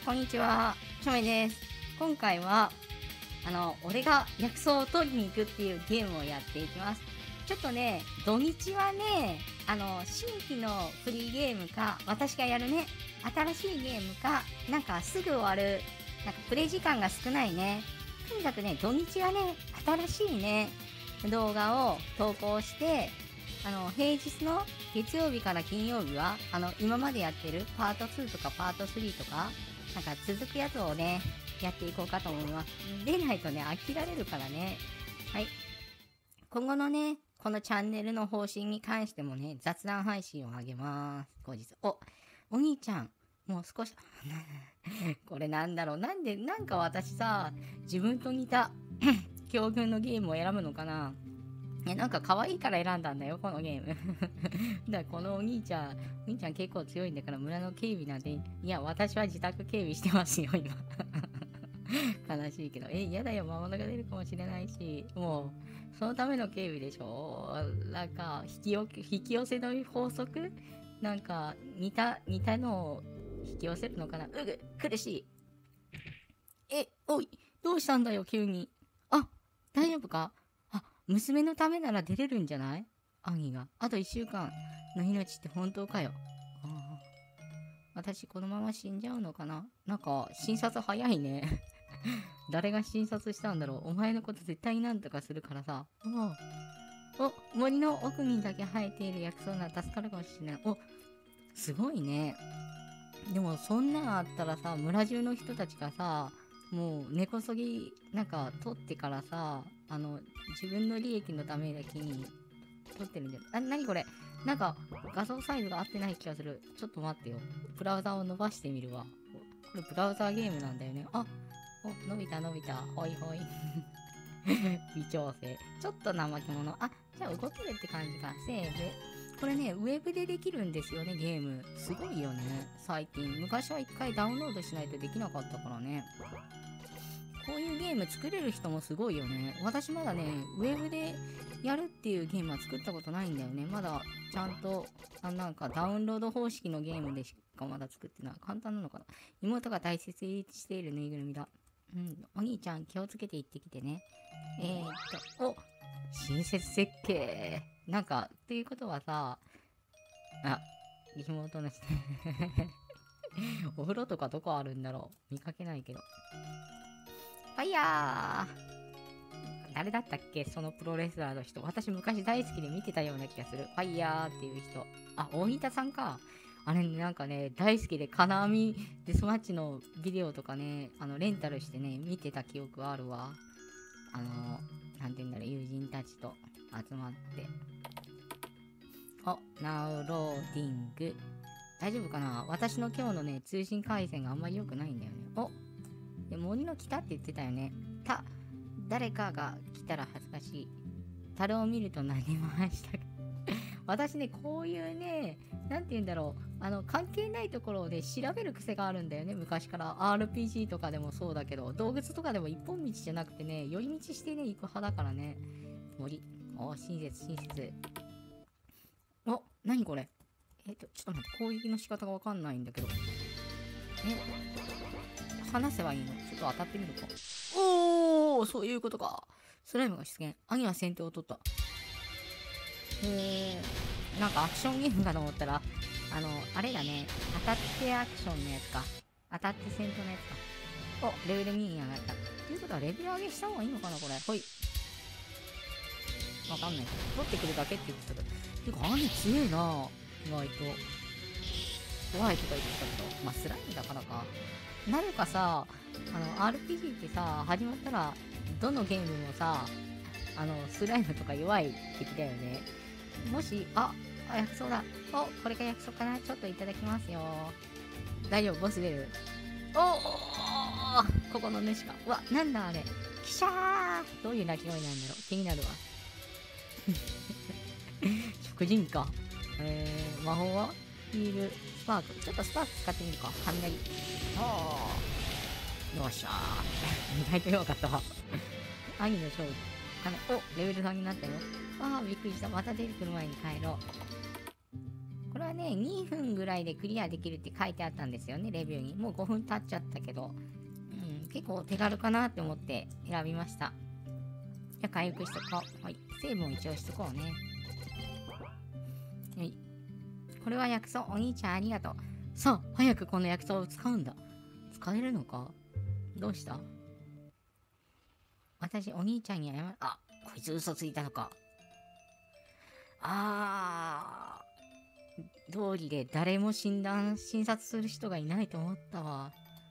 こんにちは、チョメです。今回は俺が薬草を取りに行くっていうゲームをやっていきます。ちょっとね、土日はね、新規のフリーゲームか、私がやるね、新しいゲームか、なんかすぐ終わる、なんかプレイ時間が少ないね。とにかくね、土日はね、新しいね、動画を投稿して、平日の月曜日から金曜日は、今までやってるパート2とかパート3とか、なんか続くやつをね、やっていこうかと思います。でないとね、飽きられるからね。はい。今後のね、このチャンネルの方針に関してもね、雑談配信をあげます。後日。お兄ちゃん、もう少し、これなんだろう。なんか私さ、自分と似た境遇のゲームを選ぶのかな。なんか可愛いから選んだんだよ、このゲーム。だからこのお兄ちゃん結構強いんだから村の警備なんて、いや、私は自宅警備してますよ、今。悲しいけど、嫌だよ、魔物が出るかもしれないし、もう、そのための警備でしょ。なんか、引き寄せの法則なんか、似たのを引き寄せるのかな。苦しい。おい、どうしたんだよ、急に。あ、大丈夫か？娘のためなら出れるんじゃない？兄が。あと1週間の命って本当かよ。私このまま死んじゃうのかな？なんか診察早いね。誰が診察したんだろう？お前のこと絶対なんとかするからさ。森の奥にだけ生えている薬草なら助かるかもしれない。すごいね。でもそんなんあったらさ、村中の人たちがさ、もう根こそぎなんか取ってからさ、自分の利益のためだけに取ってるんじゃん。なにこれ？なんか画像サイズが合ってない気がする。ちょっと待ってよ。ブラウザを伸ばしてみるわ。これブラウザーゲームなんだよね。伸びた。ほいほい。微調整。ちょっと怠け者。じゃあ動けるって感じか。セーブ。これね、ウェブでできるんですよね、ゲーム。すごいよね、最近。昔は一回ダウンロードしないとできなかったからね。こういうゲーム作れる人もすごいよね。私まだね、ウェブでやるっていうゲームは作ったことないんだよね。まだちゃんと、なんかダウンロード方式のゲームでしかまだ作ってない。簡単なのかな。妹が大切にしているぬいぐるみだ。お兄ちゃん気をつけて行ってきてね。親切設計。なんか、っていうことはさ、妹のお風呂とかどこあるんだろう？見かけないけど。ファイヤー！誰だったっけ？そのプロレスラーの人。私昔大好きで見てたような気がする。ファイヤーっていう人。大仁田さんか。あれなんかね、大好きで金網デスマッチのビデオとかね、レンタルしてね、見てた記憶あるわ。なんて言うんだろう、友人たちと集まって。ナウローディング。大丈夫かな？私の今日のね、通信回線があんまり良くないんだよね。で、森の来たって言ってたよね。誰かが来たら恥ずかしい。樽を見ると何もしたく。私ね、こういうね、なんて言うんだろう。関係ないところで調べる癖があるんだよね。昔から。RPG とかでもそうだけど、動物とかでも一本道じゃなくてね、寄り道してね、行く派だからね。森。親切。何これ？ちょっと待って、攻撃の仕方がわかんないんだけど。話せばいいの？ちょっと当たってみるか。そういうことか。スライムが出現。兄は先手を取った。なんかアクションゲームかと思ったら、あれだね。当たってアクションのやつか。当たって戦闘のやつか。レベル2に上がった。ということはレベル上げした方がいいのかな、これ。ほい。わかんないけど。取ってくるだけって言ってたけど。てか、兄強えな。意外と。怖いとか言ってたけど。スライムだからか。なるかさ、RPG ってさ、始まったら、どのゲームもさ、スライムとか弱い敵だよね。もし、薬草だ。これが薬草かな？ちょっといただきますよ。大丈夫？ボス出る？ここの主か。なんだあれ。キシャー！どういう鳴き声なんだろう？気になるわ。食人か。魔法はヒール、スパーク。ちょっとスパーク使ってみるか。雷。よっしゃー。意外と弱かったわ。兄の勝利。レベル3になったよ。びっくりした。また出てくる前に帰ろう。これはね、2分ぐらいでクリアできるって書いてあったんですよね、レビューに。もう5分経っちゃったけど、結構手軽かなって思って選びました。じゃあ回復しとこう。はい。セーブも一応しとこうね。はい。これは薬草。お兄ちゃんありがとう。さあ、早くこの薬草を使うんだ。使えるのか？どうした？私、お兄ちゃんに謝る。あ、こいつ嘘ついたのか。通りで誰も診察する人がいないと思ったわ。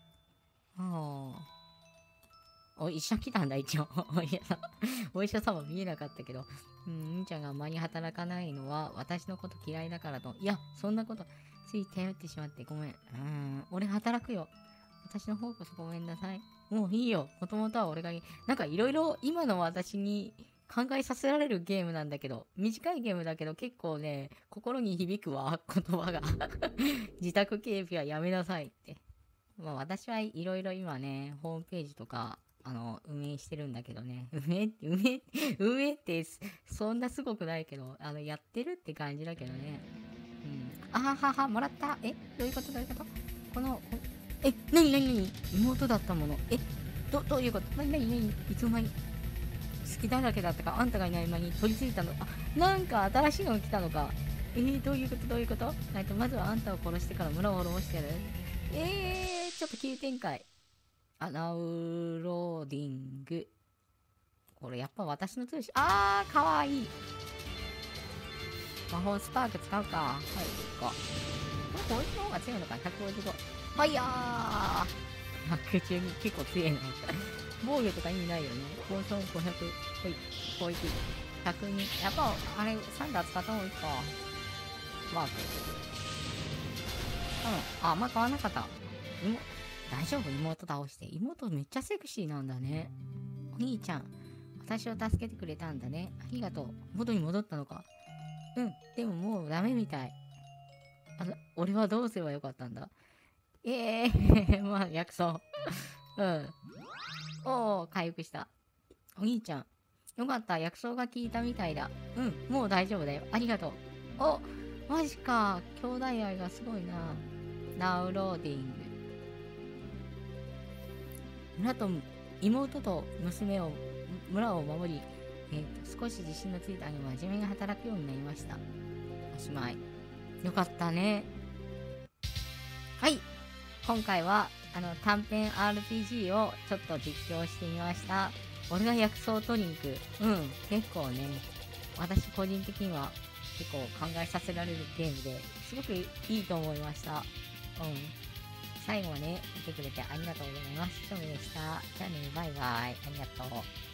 医者来たんだ、一応。お医者様見えなかったけど。兄ちゃんがあまり働かないのは私のこと嫌いだからと。いや、そんなこと、つい頼ってしまってごめん。俺働くよ。私の方こそごめんなさい。もういいよ。もともとは俺がなんかいろいろ今の私に考えさせられるゲームなんだけど、短いゲームだけど結構ね、心に響くわ、言葉が。自宅警備はやめなさいって。まあ私はいろいろ今ね、ホームページとか、運営してるんだけどね。運営って、そんなすごくないけど、やってるって感じだけどね。あははは、もらった。どういうこと？なに妹だったもの。どういうこと？なにいつの間に好きだらけだったか、あんたがいない間に取り付いたの。なんか新しいのが来たのか。どういうことまずはあんたを殺してから村を滅ぼしてやる。ちょっと急展開。ナウローディング。これやっぱ私の通信。かわいい。魔法スパーク使うか。はい、これこいつの方が強いのか。155。ファイヤー112結構強いな。防御とか意味ないよね。高層500。はい、攻撃。102。やっぱ、あれ、サンダー使った方がいいか。ワーク。あんま変わんなかった。大丈夫？妹倒して。妹めっちゃセクシーなんだね。お兄ちゃん、私を助けてくれたんだね。ありがとう。元に戻ったのか。でももうダメみたい。俺はどうすればよかったんだ。まあ、薬草。回復した。お兄ちゃん、よかった。薬草が効いたみたいだ。もう大丈夫だよ。ありがとう。マジか。兄弟愛がすごいな。ナウローディング。妹と娘を村を守り、少し自信のついた兄は真面目に働くようになりました。おしまい。よかったね。はい。今回は短編 RPG をちょっと実況してみました。俺が薬草トリンク。結構ね、私個人的には結構考えさせられるゲームですごくいいと思いました。最後まで見てくれてありがとうございます。ショムでした。じゃあね、バイバイ。ありがとう。